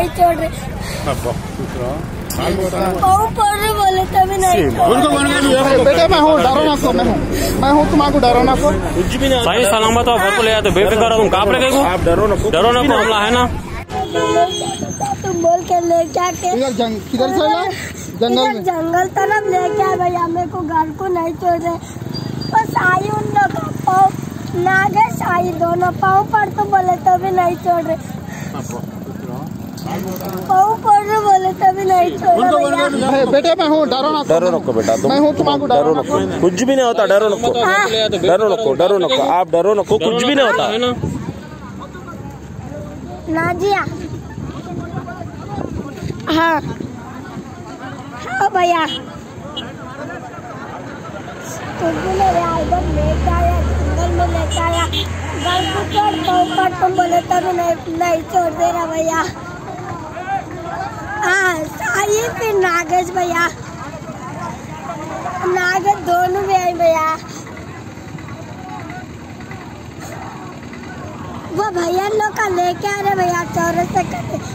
नहीं छोड़ रहे, बोले तभी नहीं। बेटे मैं हूँ, डरो ना को, मैं हूँ तुम्हारा डरो ना को, कुछ भी नहीं। सही सलामत हो, घर को ले आए तो बेफिक्र हो, तुम कांप रहे हो। आप डरो ना को, हमला है ना। तुम बोल के ले क्या के किधर से जंगल तरफ लेके आए भैया, मेरे को घर को नहीं छोड़ रहे। बस आई उन लोग का पाँव नागेश आई, दोनों पाँव पर तो बोले तभी नहीं छोड़ रहे, पाँव पर तो बोले तभी नहीं छोड़ रहे। बेटे मैं हूँ, डरो ना को बेटा, मैं हूँ तुम्हारा डरो ना को, कुछ भी नहीं होता, डरो ना को, आप डरो ना को, कुछ भी नहीं होता है ना। नाजिया हाँ भैया, कुछ भी नहीं रहा, इधर लेके आया, जंगल में लेके आया, घर को छोड़ पर तुम बोले तभी नहीं छोड़ दे रहा भैया। हाँ साई फिर नागेश भैया, नागेश दोनों भी आए भैया। वो भैया लोग का लेके आ रहे भैया, चौरस्ते करके।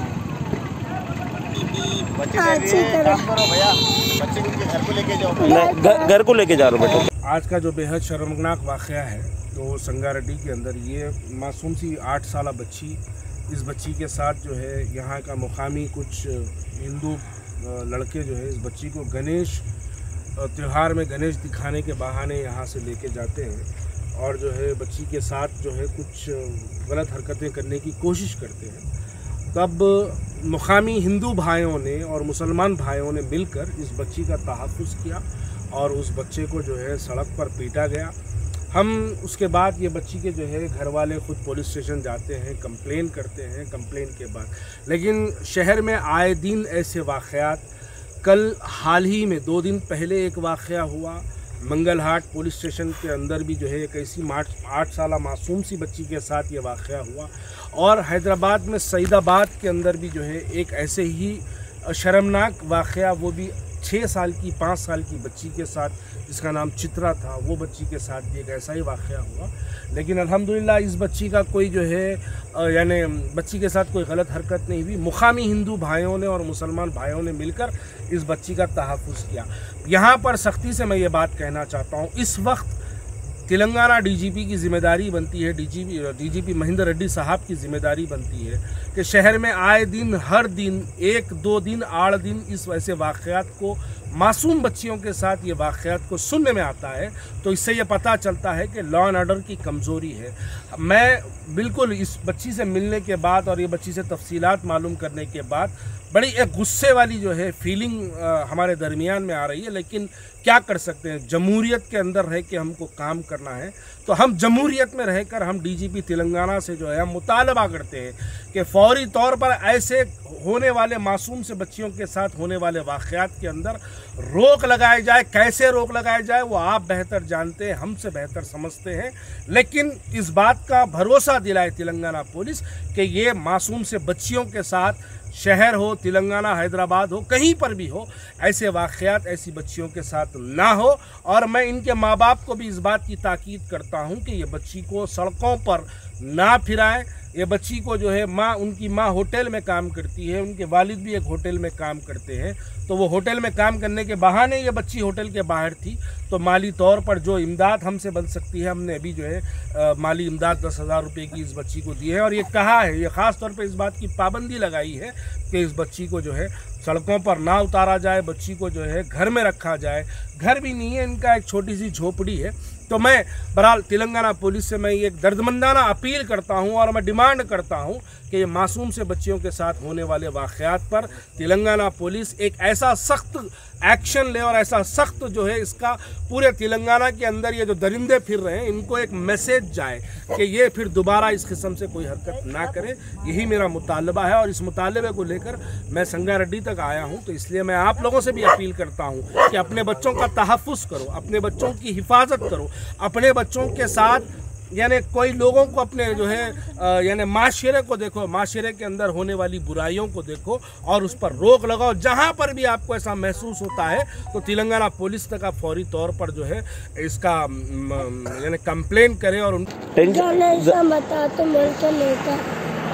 घर को लेके जा रहे हो बेटा। आज का जो बेहद शर्मनाक वाक़या है, तो संगारेड्डी के अंदर ये मासूम सी 8 साला बच्ची, इस बच्ची के साथ जो है यहाँ का मुकामी कुछ हिंदू लड़के जो है इस बच्ची को गणेश त्यौहार में गणेश दिखाने के बहाने यहाँ से लेके जाते हैं और जो है बच्ची के साथ जो है कुछ गलत हरकतें करने की कोशिश करते हैं। तब मुकामी हिंदू भाइयों ने और मुसलमान भाइयों ने मिलकर इस बच्ची का तहफ़्फ़ुज़ किया और उस बच्चे को जो है सड़क पर पीटा गया। हम उसके बाद ये बच्ची के जो है घर वाले ख़ुद पुलिस स्टेशन जाते हैं, कंप्लेन करते हैं। कंप्लेन के बाद लेकिन शहर में आए दिन ऐसे वाक़यात, कल हाल ही में 2 दिन पहले एक वाक़या हुआ मंगलहाट पुलिस स्टेशन के अंदर भी जो है एक ऐसी 8 साला मासूम सी बच्ची के साथ ये वाक़या हुआ, और हैदराबाद में सईदाबाद के अंदर भी जो है एक ऐसे ही शर्मनाक वाक़या, वो भी 6 साल की 5 साल की बच्ची के साथ, जिसका नाम चित्रा था, वो बच्ची के साथ भी एक ऐसा ही वाक़या हुआ। लेकिन अल्हम्दुलिल्लाह इस बच्ची का कोई जो है यानी बच्ची के साथ कोई गलत हरकत नहीं हुई। मुकामी हिंदू भाइयों ने और मुसलमान भाइयों ने मिलकर इस बच्ची का तहफ़्फ़ुज़ किया। यहाँ पर सख्ती से मैं ये बात कहना चाहता हूँ, इस वक्त तेलंगाना डीजीपी की ज़िम्मेदारी बनती है, डीजीपी महेंद्र रेड्डी साहब की ज़िम्मेदारी बनती है कि शहर में आए दिन, हर दिन 1-2 दिन, 8 दिन इस वैसे वाक़यात को, मासूम बच्चियों के साथ ये वाक़यात को सुनने में आता है, तो इससे ये पता चलता है कि लॉ एंड ऑर्डर की कमज़ोरी है। मैं बिल्कुल इस बच्ची से मिलने के बाद और ये बच्ची से तफसीलात मालूम करने के बाद बड़ी एक गुस्से वाली जो है फीलिंग हमारे दरमियान में आ रही है। लेकिन क्या कर सकते हैं, जमहूरियत के अंदर रह के हमको काम करना है, तो हम जमहूरियत में रहकर हम डीजीपी तेलंगाना से जो है हम मुतालबा करते हैं कि फौरी तौर पर ऐसे होने वाले मासूम से बच्चियों के साथ होने वाले वाक़यात के अंदर रोक लगाई जाए। कैसे रोक लगाई जाए वो आप बेहतर जानते हैं, हमसे बेहतर समझते हैं, लेकिन इस बात का भरोसा दिलाए तेलंगाना पुलिस कि ये मासूम से बच्चियों के साथ, शहर हो, तेलंगाना, हैदराबाद हो, कहीं पर भी हो, ऐसे वाक़यात ऐसी बच्चियों के साथ ना हो। और मैं इनके माँ बाप को भी इस बात की ताकीद करता हूँ कि ये बच्ची को सड़कों पर ना फिराएं। ये बच्ची को जो है उनकी माँ होटल में काम करती है, उनके वालिद भी एक होटल में काम करते हैं, तो वो होटल में काम करने के बहाने ये बच्ची होटल के बाहर थी, तो माली तौर पर जो इमदाद हमसे बन सकती है, हमने अभी जो है माली इमदाद 10,000 रुपये की इस बच्ची को दी है। और ये कहा है, ये ख़ास तौर पे इस बात की पाबंदी लगाई है कि इस बच्ची को जो है सड़कों पर ना उतारा जाए, बच्ची को जो है घर में रखा जाए। घर भी नहीं है इनका, एक छोटी सी झोपड़ी है। तो मैं बहरहाल तेलंगाना पुलिस से मैं एक दर्दमंदाना अपील करता हूं और मैं डिमांड करता हूं कि ये मासूम से बच्चियों के साथ होने वाले वाक़यात पर तेलंगाना पुलिस एक ऐसा सख्त एक्शन ले और ऐसा सख्त जो है इसका पूरे तेलंगाना के अंदर ये जो दरिंदे फिर रहे हैं इनको एक मैसेज जाए कि ये फिर दोबारा इस किस्म से कोई हरकत ना करे। यही मेरा मुतालबा है और इस मुतालबे को लेकर मैं संगारेड्डी तक आया हूँ। तो इसलिए मैं आप लोगों से भी अपील करता हूँ कि अपने बच्चों का तहफ़्फ़ुज़ करो, अपने बच्चों की हिफाजत करो, अपने बच्चों के साथ यानी कोई लोगों को अपने जो है यानी माशरे को देखो, माशरे के अंदर होने वाली बुराइयों को देखो और उस पर रोक लगाओ। जहाँ पर भी आपको ऐसा महसूस होता है तो तेलंगाना पुलिस तक आप फौरी तौर पर जो है इसका यानी कंप्लेन करें और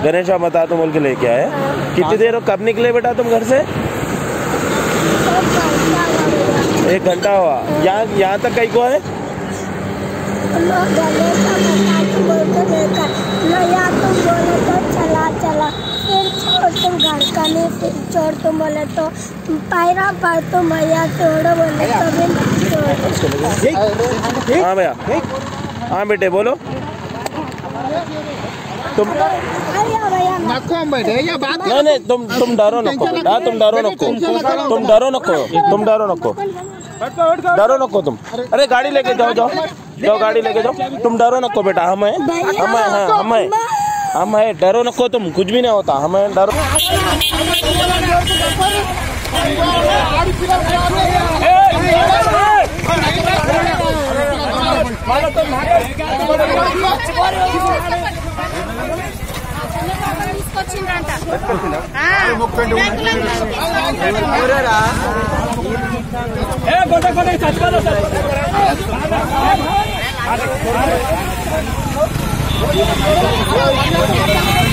गणेशा बता तुम बोल के लेके आए। कितनी देर कब निकले बेटा तुम घर से? 1 घंटा हुआ। यहाँ तक कहीं को है? चला फिर छोड़ तुम घर का नहीं, फिर छोड़ तुम बोले तो पैरा पर तुम भैया छोड़ो बोले तो। हाँ भैया, हाँ बेटे बोलो। तुम नहीं तुम डरो नको बेटा, तुम डरो नको, तुम डरो नको, तुम डरो नको, डरो नको तुम। अरे गाड़ी लेके जाओ, जाओ गाड़ी लेके जाओ। तुम डरो नको बेटा, हम है, डरो नको तुम, कुछ भी नहीं होता, हम है, डरो। गोटे